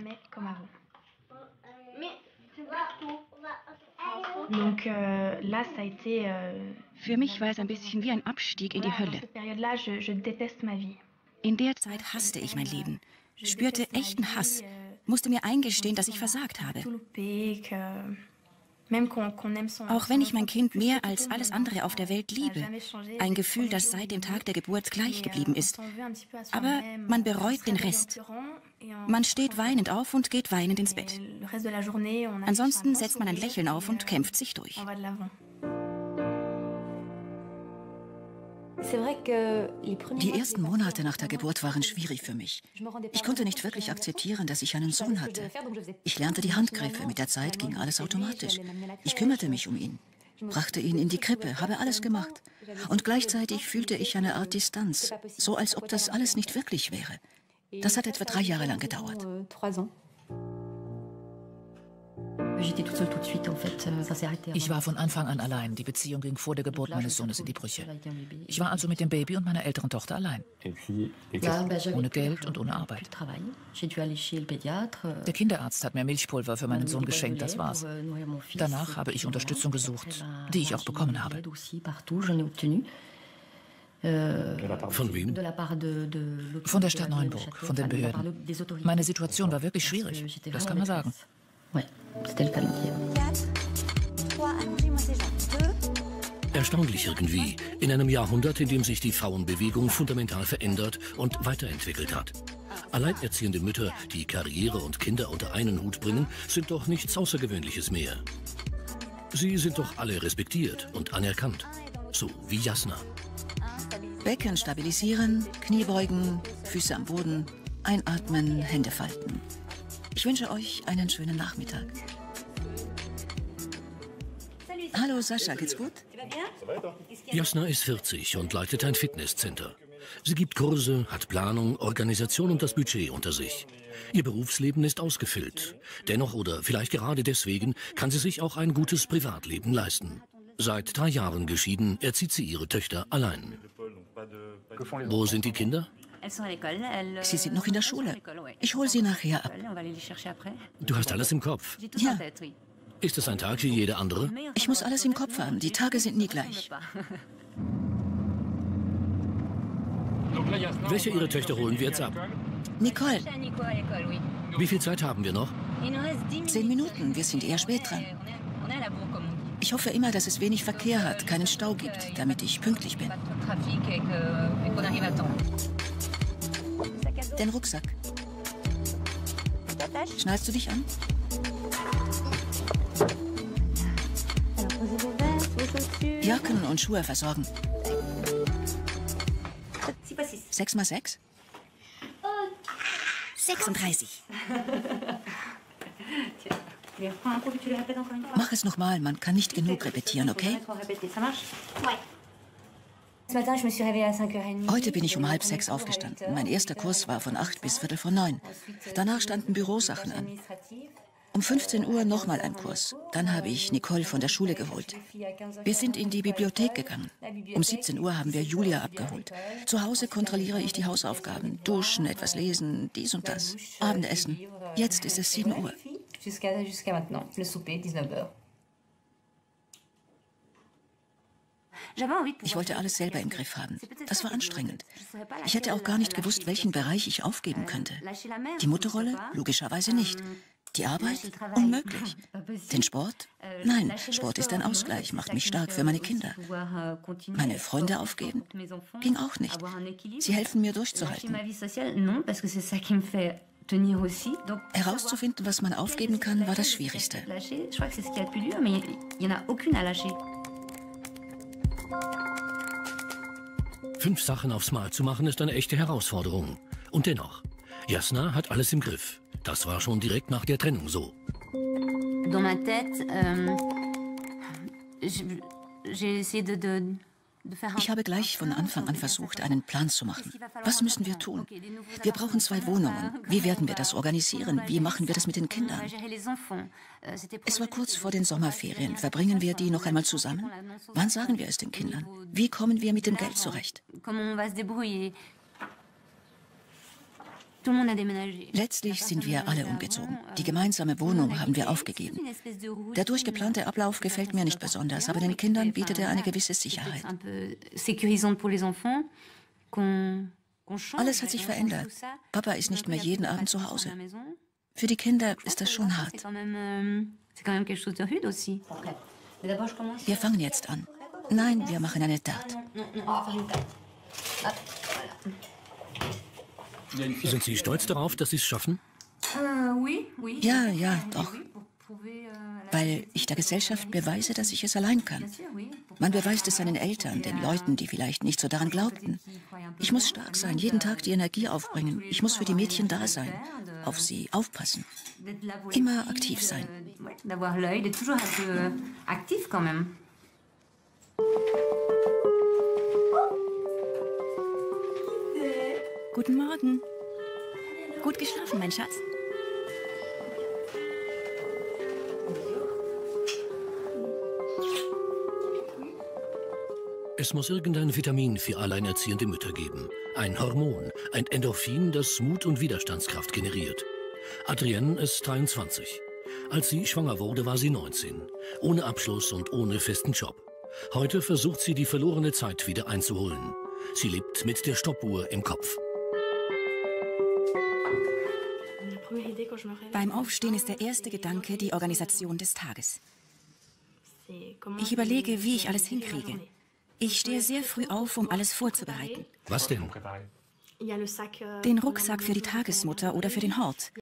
Für mich war es ein bisschen wie ein Abstieg in die Hölle. In der Zeit hasste ich mein Leben. spürte echten Hass, musste mir eingestehen, dass ich versagt habe. Auch wenn ich mein Kind mehr als alles andere auf der Welt liebe, ein Gefühl, das seit dem Tag der Geburt gleich geblieben ist. Aber man bereut den Rest. Man steht weinend auf und geht weinend ins Bett. Ansonsten setzt man ein Lächeln auf und kämpft sich durch. Die ersten Monate nach der Geburt waren schwierig für mich. Ich konnte nicht wirklich akzeptieren, dass ich einen Sohn hatte. Ich lernte die Handgriffe, mit der Zeit ging alles automatisch. Ich kümmerte mich um ihn, brachte ihn in die Krippe, habe alles gemacht. Und gleichzeitig fühlte ich eine Art Distanz, so als ob das alles nicht wirklich wäre. Das hat etwa drei Jahre lang gedauert. Ich war von Anfang an allein. Die Beziehung ging vor der Geburt meines Sohnes in die Brüche. Ich war also mit dem Baby und meiner älteren Tochter allein. Ohne Geld und ohne Arbeit. Der Kinderarzt hat mir Milchpulver für meinen Sohn geschenkt, das war's. Danach habe ich Unterstützung gesucht, die ich auch bekommen habe. Von wem? Von der Stadt Neuenburg, von den Behörden. Meine Situation war wirklich schwierig, das kann man sagen. Erstaunlich irgendwie, in einem Jahrhundert, in dem sich die Frauenbewegung fundamental verändert und weiterentwickelt hat. Alleinerziehende Mütter, die Karriere und Kinder unter einen Hut bringen, sind doch nichts Außergewöhnliches mehr. Sie sind doch alle respektiert und anerkannt, so wie Jasna. Becken stabilisieren, Knie beugen, Füße am Boden, einatmen, Hände falten. Ich wünsche euch einen schönen Nachmittag. Hallo Sascha, geht's gut? Jasna ist vierzig und leitet ein Fitnesscenter. Sie gibt Kurse, hat Planung, Organisation und das Budget unter sich. Ihr Berufsleben ist ausgefüllt. Dennoch oder vielleicht gerade deswegen kann sie sich auch ein gutes Privatleben leisten. Seit drei Jahren geschieden, erzieht sie ihre Töchter allein. Wo sind die Kinder? Sie sind noch in der Schule. Ich hole sie nachher ab. Du hast alles im Kopf. Ja. Ist es ein Tag wie jeder andere? Ich muss alles im Kopf haben. Die Tage sind nie gleich. Welche Ihrer Töchter holen wir jetzt ab? Nicole. Wie viel Zeit haben wir noch? Zehn Minuten. Wir sind eher spät dran. Ich hoffe immer, dass es wenig Verkehr hat, keinen Stau gibt, damit ich pünktlich bin. Den Rucksack. Schnallst du dich an? Jacken und Schuhe versorgen. Sechs mal sechs? sechsunddreißig. Mach es nochmal, man kann nicht genug repetieren, okay? Heute bin ich um halb sechs aufgestanden. Mein erster Kurs war von acht bis viertel vor neun. Danach standen Bürosachen an. Um fünfzehn Uhr nochmal ein Kurs. Dann habe ich Nicole von der Schule geholt. Wir sind in die Bibliothek gegangen. Um siebzehn Uhr haben wir Julia abgeholt. Zu Hause kontrolliere ich die Hausaufgaben. Duschen, etwas lesen, dies und das. Abendessen. Jetzt ist es sieben Uhr. Ich wollte alles selber im Griff haben. Das war anstrengend. Ich hätte auch gar nicht gewusst, welchen Bereich ich aufgeben könnte. Die Mutterrolle? Logischerweise nicht. Die Arbeit? Unmöglich. Den Sport? Nein, Sport ist ein Ausgleich, macht mich stark für meine Kinder. Meine Freunde aufgeben? Ging auch nicht. Sie helfen mir durchzuhalten. Herauszufinden, was man aufgeben kann, war das Schwierigste. Fünf Sachen aufs Mal zu machen, ist eine echte Herausforderung. Und dennoch, Jasna hat alles im Griff. Das war schon direkt nach der Trennung so. Dans ma tête, euh, j'ai essayé de, de Ich habe gleich von Anfang an versucht, einen Plan zu machen. Was müssen wir tun? Wir brauchen zwei Wohnungen. Wie werden wir das organisieren? Wie machen wir das mit den Kindern? Es war kurz vor den Sommerferien. Verbringen wir die noch einmal zusammen? Wann sagen wir es den Kindern? Wie kommen wir mit dem Geld zurecht? Letztlich sind wir alle umgezogen. Die gemeinsame Wohnung haben wir aufgegeben. Der durchgeplante Ablauf gefällt mir nicht besonders, aber den Kindern bietet er eine gewisse Sicherheit. Alles hat sich verändert. Papa ist nicht mehr jeden Abend zu Hause. Für die Kinder ist das schon hart. Wir fangen jetzt an. Nein, wir machen eine Tat. Sind Sie stolz darauf, dass Sie es schaffen? Ja, ja, doch. Weil ich der Gesellschaft beweise, dass ich es allein kann. Man beweist es seinen Eltern, den Leuten, die vielleicht nicht so daran glaubten. Ich muss stark sein, jeden Tag die Energie aufbringen. Ich muss für die Mädchen da sein, auf sie aufpassen. Immer aktiv sein. Guten Morgen. Gut geschlafen, mein Schatz? Es muss irgendein Vitamin für alleinerziehende Mütter geben. Ein Hormon, ein Endorphin, das Mut und Widerstandskraft generiert. Adrienne ist dreiundzwanzig. Als sie schwanger wurde, war sie neunzehn. Ohne Abschluss und ohne festen Job. Heute versucht sie, die verlorene Zeit wieder einzuholen. Sie lebt mit der Stoppuhr im Kopf. Beim Aufstehen ist der erste Gedanke die Organisation des Tages. Ich überlege, wie ich alles hinkriege. Ich stehe sehr früh auf, um alles vorzubereiten. Was denn? Den Rucksack für die Tagesmutter oder für den Hort.